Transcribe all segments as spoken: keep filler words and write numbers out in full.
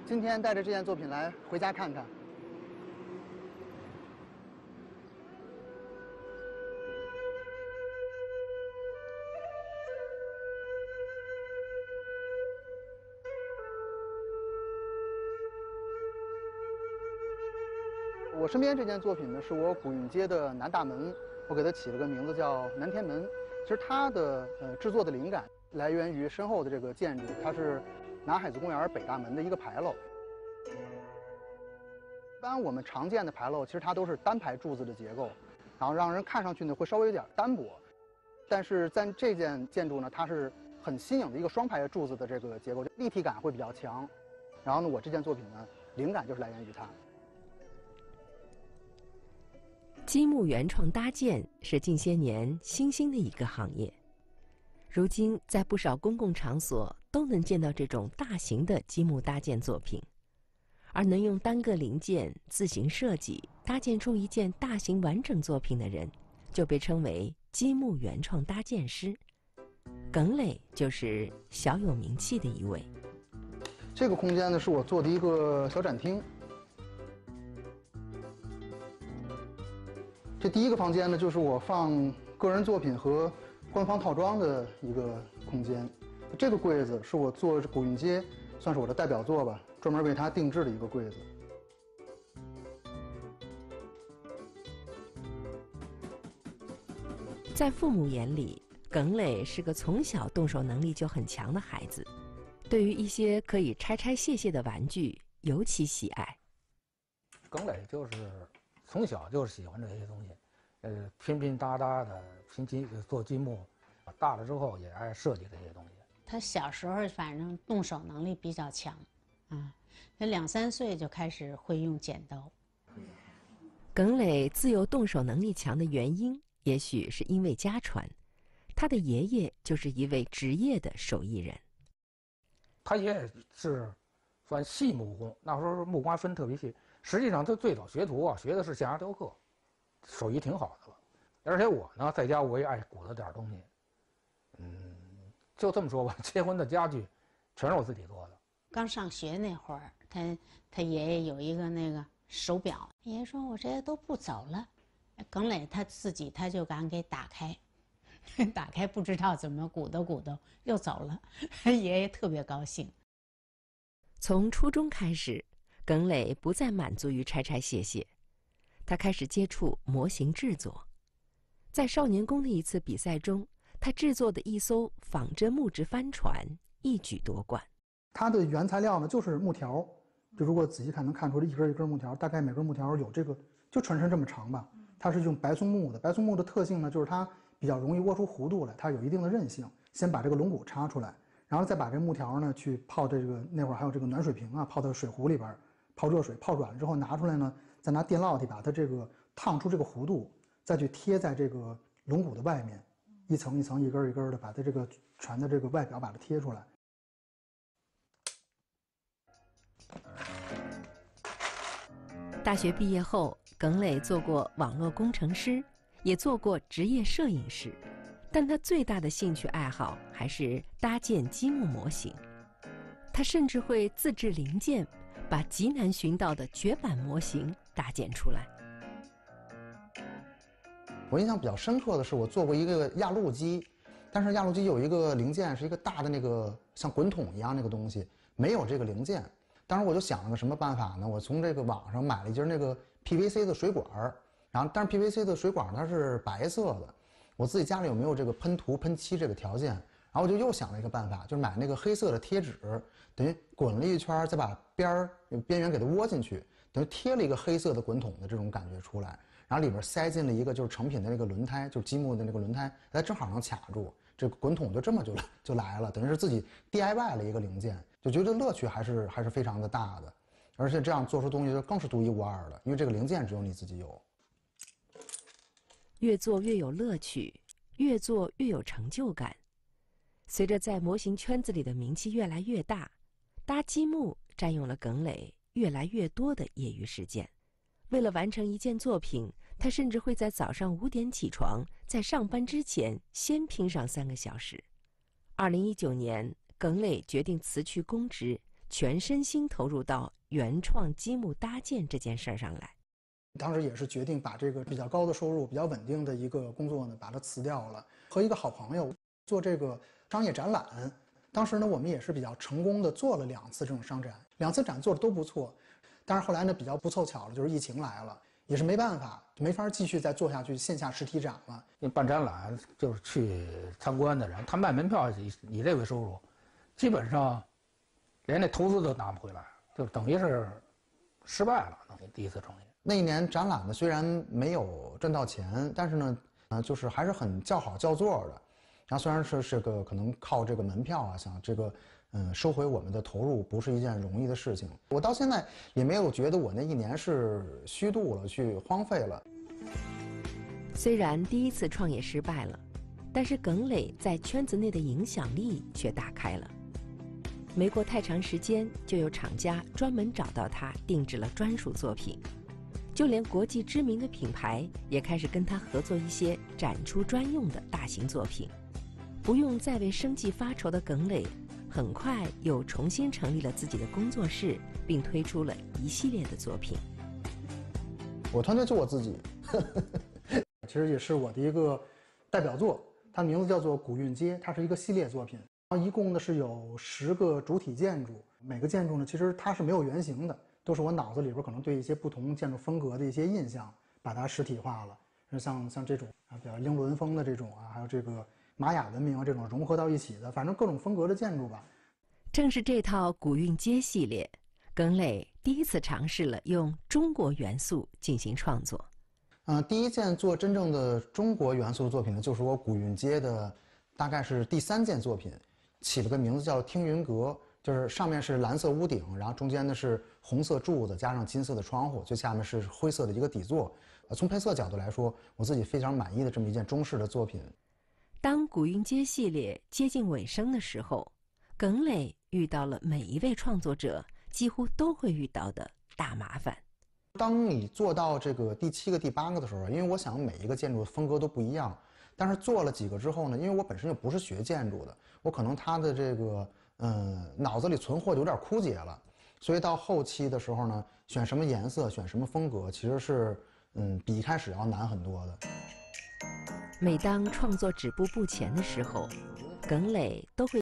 今天带着这件作品来回家看看。我身边这件作品呢，是我古运街的南大门，我给它起了个名字叫南天门。其实它的呃制作的灵感来源于身后的这个建筑，它是南海子公园北大门的一个牌楼。一般我们常见的牌楼，其实它都是单排柱子的结构，然后让人看上去呢会稍微有点单薄。但是在这件建筑呢，它是很新颖的一个双排柱子的这个结构，立体感会比较强。然后呢，我这件作品呢，灵感就是来源于它。 积木原创搭建是近些年新兴的一个行业，如今在不少公共场所都能见到这种大型的积木搭建作品，而能用单个零件自行设计搭建出一件大型完整作品的人，就被称为积木原创搭建师。耿磊就是小有名气的一位。 这个空间呢，是我做的一个小展厅。这第一个房间呢，就是我放个人作品和官方套装的一个空间。这个柜子是我做古运街，算是我的代表作吧，专门为它定制的一个柜子。 在父母眼里，耿磊是个从小动手能力就很强的孩子，对于一些可以拆拆卸卸的玩具尤其喜爱。 耿磊就是从小就是喜欢这些东西，呃，拼拼搭搭的拼积做积木，大了之后也爱设计这些东西。 他小时候反正动手能力比较强，啊，他两三岁就开始会用剪刀。 耿磊自幼动手能力强的原因，也许是因为家传，他的爷爷就是一位职业的手艺人。 他爷爷是算细木工，那时候木工分特别细。实际上，他最早学徒啊，学的是象牙雕刻，手艺挺好的了。而且我呢，在家我也爱鼓捣点东西，嗯，就这么说吧，结婚的家具全是我自己做的。 刚上学那会儿，他他爷爷有一个那个手表，爷爷说我这些都不走了，耿磊他自己他就敢给打开，打开不知道怎么鼓捣鼓捣又走了，爷爷特别高兴。 从初中开始，耿磊不再满足于拆拆卸卸，他开始接触模型制作。在少年宫的一次比赛中，他制作的一艘仿真木质帆船一举夺冠。 它的原材料呢就是木条，就如果仔细看能看出一根一根木条，大概每根木条有这个就船身这么长吧。它是用白松木的，白松木的特性呢就是它比较容易窝出弧度来，它有一定的韧性。先把这个龙骨插出来，然后再把这木条呢去泡这个，那会儿还有这个暖水瓶啊，泡到水壶里边。泡热水，泡软了之后拿出来呢，再拿电烙铁把它这个烫出这个弧度，再去贴在这个龙骨的外面，一层一层、一根一根的把它这个船的这个外表把它贴出来。 大学毕业后，耿磊做过网络工程师，也做过职业摄影师，但他最大的兴趣爱好还是搭建积木模型。他甚至会自制零件，把极难寻到的绝版模型搭建出来。 我印象比较深刻的是，我做过一个压路机，但是压路机有一个零件是一个大的那个像滚筒一样那个东西，没有这个零件。当时我就想了个什么办法呢？我从这个网上买了一节那个 P V C 的水管，然后但是 P V C 的水管它是白色的，我自己家里有没有这个喷涂喷漆这个条件？然后我就又想了一个办法，就是买那个黑色的贴纸，等于滚了一圈，再把边儿边缘给它窝进去，等于贴了一个黑色的滚筒的这种感觉出来，然后里边塞进了一个就是成品的那个轮胎，就是积木的那个轮胎，它正好能卡住，这个滚筒就这么就就来了，等于是自己 D I Y 了一个零件，就觉得乐趣还是还是非常的大的，而且这样做出东西就更是独一无二的，因为这个零件只有你自己有。 越做越有乐趣，越做越有成就感。随着在模型圈子里的名气越来越大，搭积木占用了耿磊越来越多的业余时间。为了完成一件作品，他甚至会在早上五点起床，在上班之前先拼上三个小时。二零一九年，耿磊决定辞去公职， 全身心投入到原创积木搭建这件事儿上来。 当时也是决定把这个比较高的收入、比较稳定的一个工作呢，把它辞掉了，和一个好朋友做这个商业展览。当时呢，我们也是比较成功的做了两次这种商展，两次展做的都不错。但是后来呢，比较不凑巧了，就是疫情来了，也是没办法，没法继续再做下去线下实体展了。 因为办展览就是去参观的人，他卖门票以以这为收入，基本上连那投资都拿不回来，就等于是失败了。等于第一次创业。 那一年展览呢，虽然没有挣到钱，但是呢，呃，就是还是很叫好叫座的。然后虽然是这个可能靠这个门票啊，想这个嗯收回我们的投入，不是一件容易的事情。我到现在也没有觉得我那一年是虚度了，去荒废了。 虽然第一次创业失败了，但是耿磊在圈子内的影响力却打开了。没过太长时间，就有厂家专门找到他定制了专属作品。就连国际知名的品牌也开始跟他合作一些展出专用的大型作品。不用再为生计发愁的耿磊，很快又重新成立了自己的工作室，并推出了一系列的作品。 我团队就我自己，其实也是我的一个代表作，它的名字叫做《古韵街》，它是一个系列作品。然后一共呢是有十个主体建筑，每个建筑呢其实它是没有原型的。都是我脑子里边可能对一些不同建筑风格的一些印象，把它实体化了。像像这种啊，比较英伦风的这种啊，还有这个玛雅文明啊这种融合到一起的，反正各种风格的建筑吧。 正是这套古韵街系列，耿磊第一次尝试了用中国元素进行创作。 嗯、呃，第一件做真正的中国元素的作品呢，就是我古韵街的，大概是第三件作品，起了个名字叫听云阁。就是上面是蓝色屋顶，然后中间呢是红色柱子加上金色的窗户，最下面是灰色的一个底座。呃，从配色角度来说，我自己非常满意的这么一件中式的作品。 当古韵街系列接近尾声的时候，耿磊遇到了每一位创作者几乎都会遇到的大麻烦。 当你做到这个第七个、第八个的时候，因为我想每一个建筑风格都不一样，但是做了几个之后呢，因为我本身就不是学建筑的，我可能它的这个。嗯，脑子里存货有点枯竭了，所以到后期的时候呢，选什么颜色、选什么风格，其实是嗯比一开始要难很多的。 每当创作止步不前的时候，耿磊都会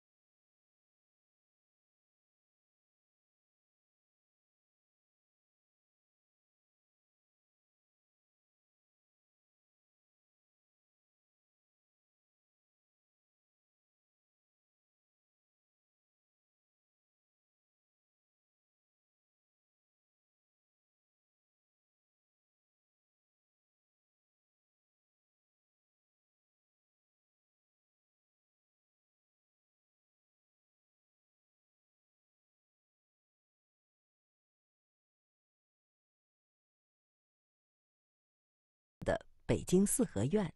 的北京四合院。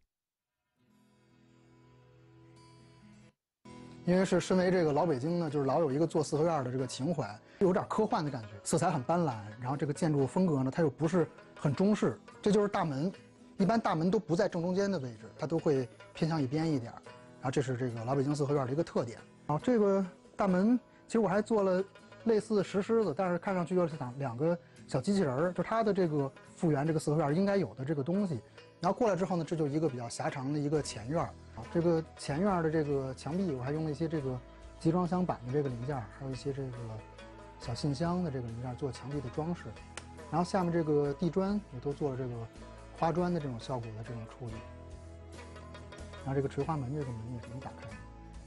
因为是身为这个老北京呢，就是老有一个做四合院的这个情怀，有点科幻的感觉，色彩很斑斓，然后这个建筑风格呢，它又不是很中式。这就是大门，一般大门都不在正中间的位置，它都会偏向一边一点。然后这是这个老北京四合院的一个特点。然后这个大门，其实我还做了类似的石狮子，但是看上去又是两两个小机器人儿，就它的这个复原这个四合院应该有的这个东西。然后过来之后呢，这就一个比较狭长的一个前院。这个前院的这个墙壁，我还用了一些这个集装箱板的这个零件，还有一些这个小信箱的这个零件做墙壁的装饰。然后下面这个地砖也都做了这个花砖的这种效果的这种处理。然后这个垂花门这个门也是能打开的。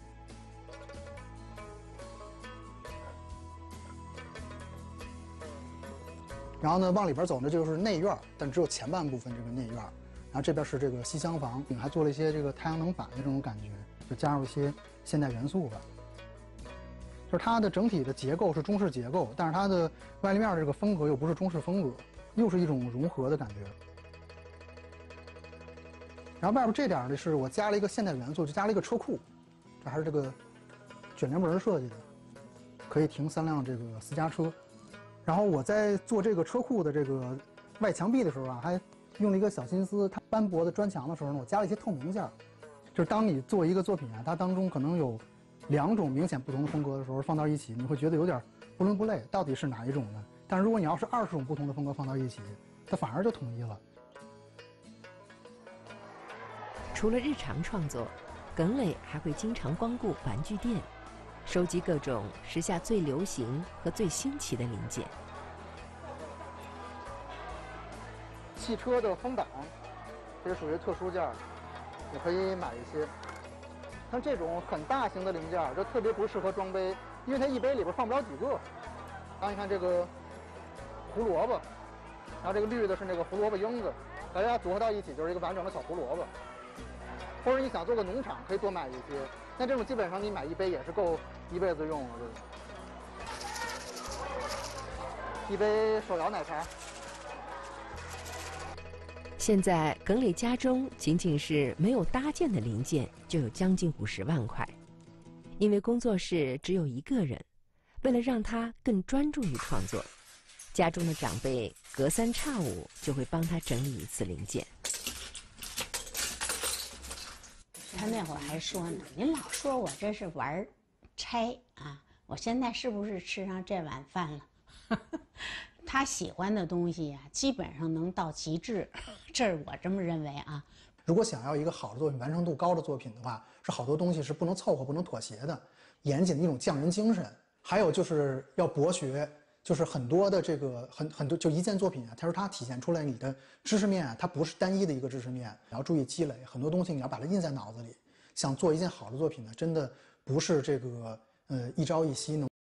然后呢，往里边走呢就是内院，但只有前半部分这个内院。然后这边是这个西厢房，还做了一些这个太阳能板的这种感觉，就加入一些现代元素吧。就是它的整体的结构是中式结构，但是它的外立面的这个风格又不是中式风格，又是一种融合的感觉。然后外边这点呢，是我加了一个现代元素，就加了一个车库，这还是这个卷帘门设计的，可以停三辆这个私家车。然后我在做这个车库的这个外墙壁的时候啊，还用了一个小心思，它斑驳的砖墙的时候呢，我加了一些透明件儿，就是当你做一个作品啊，它当中可能有两种明显不同的风格的时候放到一起，你会觉得有点不伦不类，到底是哪一种呢？但是如果你要是二十种不同的风格放到一起，它反而就统一了。 除了日常创作，耿磊还会经常光顾玩具店，收集各种时下最流行和最新奇的零件。 汽车的风挡，这是属于特殊件，也可以买一些。像这种很大型的零件，就特别不适合装杯，因为它一杯里边放不了几个。然后你看这个胡萝卜，然后这个绿的是那个胡萝卜缨子，大家组合到一起就是一个完整的小胡萝卜。或者你想做个农场，可以多买一些。那这种基本上你买一杯也是够一辈子用了，这一杯手摇奶茶。 现在耿磊家中仅仅是没有搭建的零件就有将近五十万块，因为工作室只有一个人，为了让他更专注于创作，家中的长辈隔三差五就会帮他整理一次零件。 他那会儿还说呢，您老说我这是玩拆啊，我现在是不是吃上这碗饭了？他喜欢的东西呀、啊，基本上能到极致，这是我这么认为啊。 如果想要一个好的作品、完成度高的作品的话，是好多东西是不能凑合、不能妥协的，严谨的一种匠人精神。还有就是要博学，就是很多的这个很很多就一件作品啊，它说它体现出来你的知识面，它不是单一的一个知识面，你要注意积累很多东西，你要把它印在脑子里。想做一件好的作品呢，真的不是这个呃一朝一夕能。